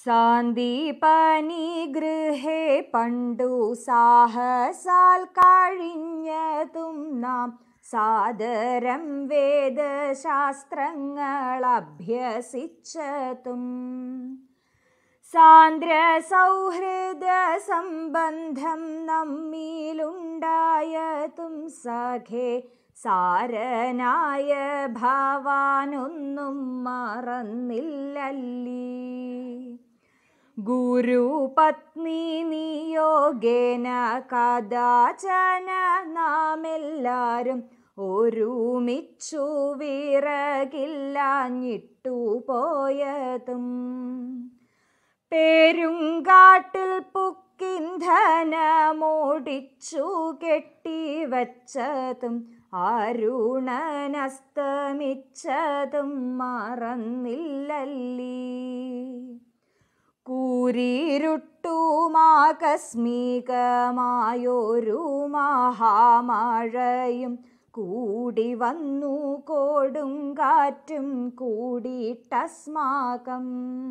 സാന്ദീപനി ഗൃഹേ പണ്ടു സാഹസാൽ കഴിഞ്ഞതും നാം സാദരം വേദശാസ്ത്രങ്ങൾ അഭ്യസിച്ചതും സാന്ദ്ര സൗഹൃദ സംബന്ധം നമ്മിലുണ്ടായതും സഖേ സാരനായ ഭാവാനൊന്നും മറന്നില്ലല്ലീ. ഗുരുപത്നി നിയോഗേന കഥാചന നാമെല്ലാരും ഒരുമിച്ചു വിറകില്ലാഞ്ഞിട്ടു പോയതും പേരുങ്കാട്ടിൽ പുക്കിന്ധനമോടിച്ചു കെട്ടിവച്ചതും അരുണനസ്തമിച്ചതും മറന്നില്ലല്ലീ. കൂരിരുട്ടുമാകസ്മികമായൊരു മഹാമഴയും കൂടി വന്നു കൊടുങ്കാറ്റും കൂടിയിട്ടസ്മാകം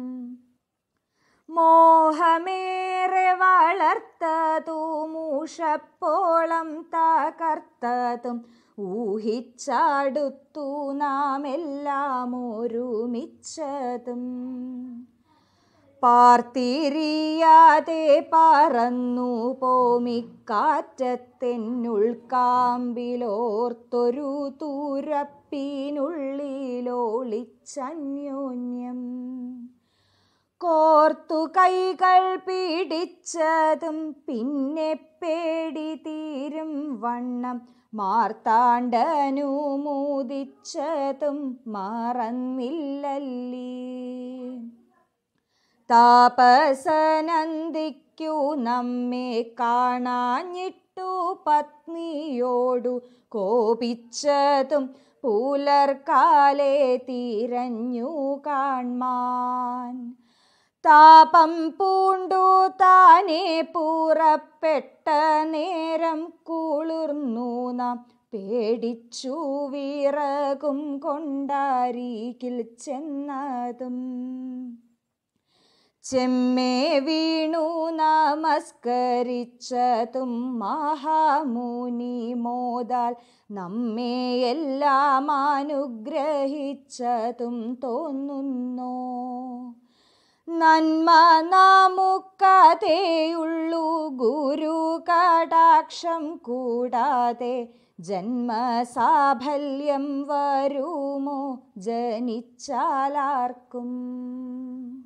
മോഹമേറെ വളർത്തതും മൂഷപ്പോളം തകർത്തതും ഊഹിച്ചടുത്തു നാം എല്ലാം ഒരുമിച്ചതും പാർത്തിരിയാതെ പറന്നു പോമിക്കാറ്റത്തെന്നുൾക്കാമ്പിലോർത്തൊരു തുരപ്പിനുള്ളിലൊളിച്ചന്യോന്യം കോർത്തു കൈകൾ പിടിച്ചതും പിന്നെ പേടി തീരും വണ്ണം മാർത്താണ്ഡനു മോദിച്ചതും മറന്നില്ലല്ലീ. താപസനന്ദിക്കു നമ്മെ കാണാഞ്ഞിട്ടു പത്നിയോടു കോപിച്ചതും പുലർക്കാലെ തിരഞ്ഞു കാൺമാൻ താപം പൂണ്ടു താനേ പുറപ്പെട്ട നേരം കുളിർന്നു നാം പേടിച്ചു വിറകും കൊണ്ടരികിൽ ചെന്നതും ചെമ്മേ വീണു നമസ്കരിച്ചതും മഹാമുനി മോദാൽ നമ്മെ എല്ലാം അനുഗ്രഹിച്ചതും തോന്നുന്നു. നന്മ നമുക്കതേയുള്ളൂ ഗുരു കടാക്ഷം കൂടാതെ ജന്മസാഫല്യം വരുമോ ജനിച്ചാലാർക്കും.